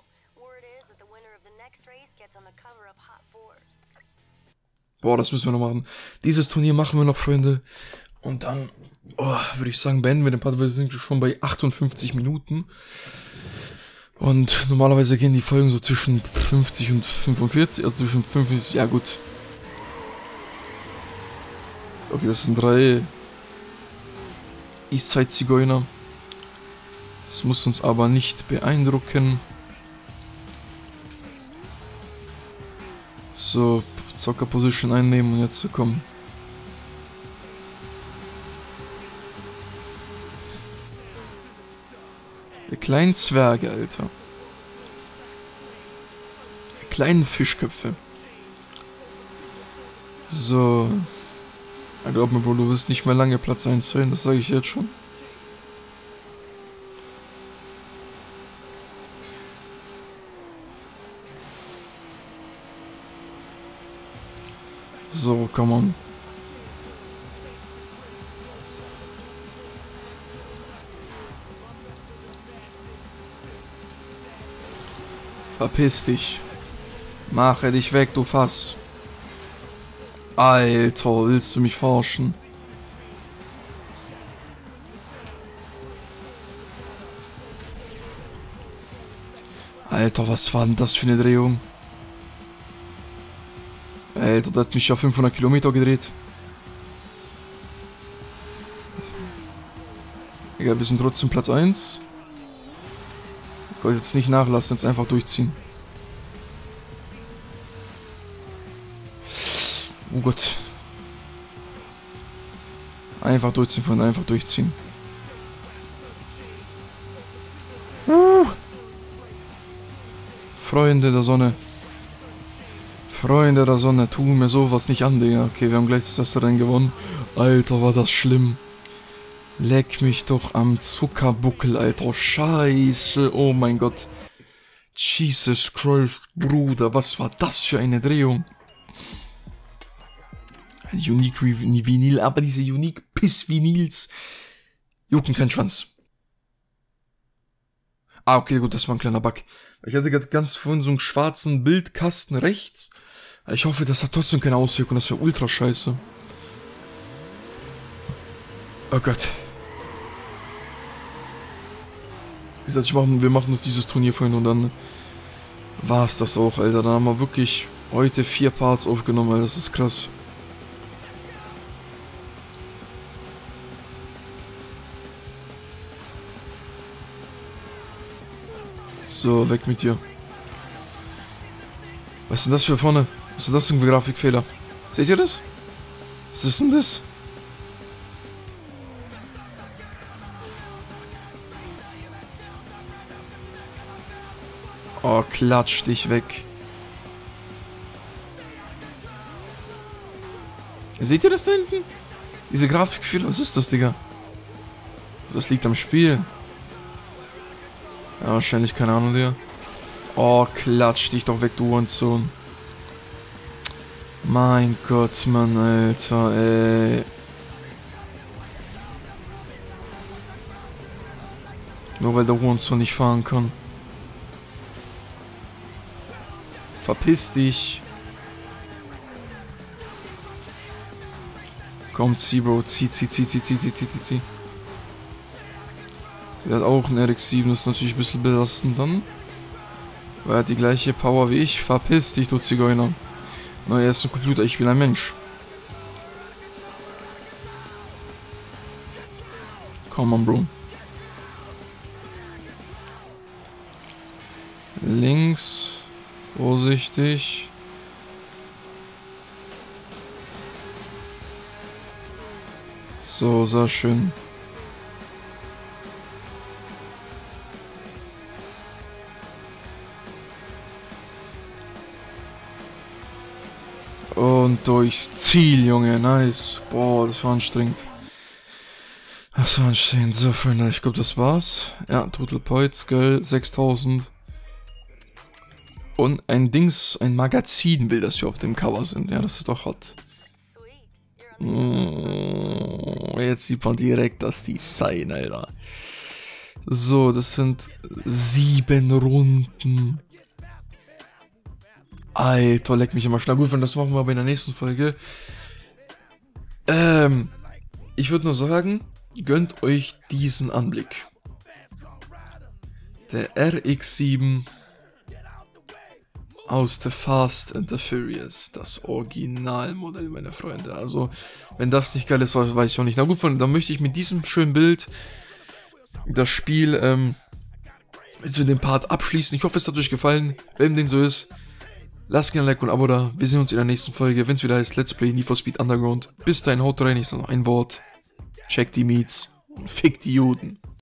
Boah, das müssen wir noch machen. Dieses Turnier machen wir noch, Freunde. Und dann, würde ich sagen, beenden wir den Part, weil wir sind schon bei 58 Minuten. Und normalerweise gehen die Folgen so zwischen 50 und 45, also zwischen 45, ja gut. Okay, das sind 3 Eastside-Zigeuner. Das muss uns aber nicht beeindrucken. So, Zocker-Position einnehmen und jetzt kommen. Die kleinen Zwerge, Alter. Die kleinen Fischköpfe. So. Ja, glaub mir, Bro, du wirst nicht mehr lange Platz 1 sein, das sage ich jetzt schon. So, come on. Verpiss dich. Mache dich weg, du Fass. Alter, willst du mich verarschen? Alter, was war denn das für eine Drehung? Alter, der hat mich auf 500 Kilometer gedreht. Egal, wir sind trotzdem Platz 1. Ich wollte jetzt nicht nachlassen, jetzt einfach durchziehen. Oh Gott. Einfach durchziehen, Freunde, einfach durchziehen. Freunde der Sonne. Freunde der Sonne, tun mir sowas nicht an, Digga. Okay, wir haben gleich das erste Rennen gewonnen. Alter, war das schlimm. Leck mich doch am Zuckerbuckel, Alter. Scheiße, oh mein Gott. Jesus Christ, Bruder, was war das für eine Drehung? Unique Vinyl, aber diese Unique Piss Vinyls, Jucken kein Schwanz. Ah, okay, gut, das war ein kleiner Bug. Ich hatte gerade ganz vorhin so einen schwarzen Bildkasten rechts. Ich hoffe, das hat trotzdem keine Auswirkung. Das wäre ultra scheiße. Oh Gott. Wie gesagt, wir machen uns dieses Turnier vorhin und dann war es das auch, Alter. Dann haben wir wirklich heute 4 Parts aufgenommen, Alter. Das ist krass. So, weg mit dir. Was ist denn das für vorne? Was ist das für ein Grafikfehler? Seht ihr das? Was ist denn das? Oh, klatsch dich weg. Seht ihr das da hinten? Diese Grafikfehler? Was ist das, Digga? Das liegt am Spiel. Ja, wahrscheinlich, keine Ahnung, Digga. Oh, klatsch dich doch weg, du Hurensohn. Mein Gott, Mann, Alter, ey. Nur weil der Hurensohn nicht fahren kann. Verpiss dich. Komm, zieh, Bro. Zieh. Der hat auch einen RX-7, das ist natürlich ein bisschen belastend dann. Weil er hat die gleiche Power wie ich. Verpiss dich, du Zigeuner. Na, er ist ein Computer, ich bin ein Mensch. Komm on, Bro. Links. Vorsichtig. So, sehr schön. Und durchs Ziel, Junge. Nice. Boah, das war anstrengend. Das war anstrengend. So, Freunde, ich glaube, das war's. Ja, Total Points, geil. 6000. Und ein Dings, ein Magazin will, dass wir auf dem Cover sind. Ja, das ist doch hot. Jetzt sieht man direkt das Design, Alter. So, das sind 7 Runden. Alter, leck mich immer schnell. Gut, wenn das machen wir aber in der nächsten Folge. Ich würde nur sagen, gönnt euch diesen Anblick. Der RX-7 aus The Fast and the Furious. Das Originalmodell, meine Freunde. Also, wenn das nicht geil ist, weiß ich auch nicht. Na gut, dann möchte ich mit diesem schönen Bild das Spiel zu dem Part abschließen. Ich hoffe, es hat euch gefallen. Wenn dem so ist, lasst gerne ein Like und ein Abo da. Wir sehen uns in der nächsten Folge, wenn es wieder heißt Let's Play Need for Speed Underground. Bis dahin, haut rein, ich sage noch ein Wort. Check die Meets und fick die Juden.